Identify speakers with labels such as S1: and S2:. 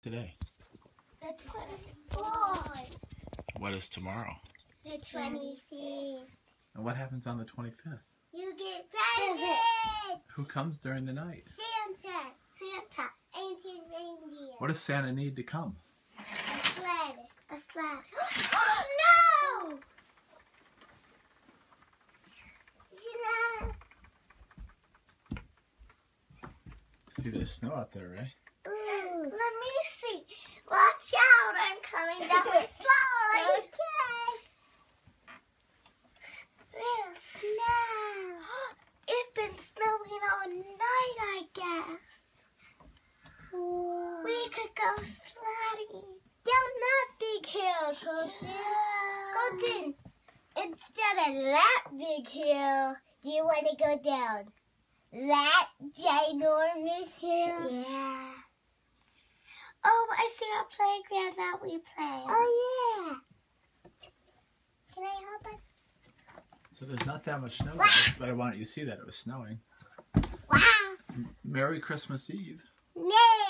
S1: Today?
S2: The 24th.
S1: What is tomorrow?
S2: The 25th.
S1: And what happens on the 25th?
S2: You get presents.
S1: Who comes during the night?
S2: Santa and his reindeer.
S1: What does Santa need to come?
S2: A sled. A sled. Oh no!
S1: See, there's snow out there, right?
S2: Let me see. Watch out, I'm coming down the slide. Okay. Real snow. It's been snowing all night, I guess. Whoa. We could go sledding down that big hill, Colton. Instead of that big hill, do you want to go down that ginormous hill? Yeah. Oh, I see a playground that we play. Oh, yeah. Can I help it?
S1: So there's not that much snow, guys, but I wanted you to see that it was snowing.
S2: Wow.
S1: Merry Christmas Eve.
S2: Merry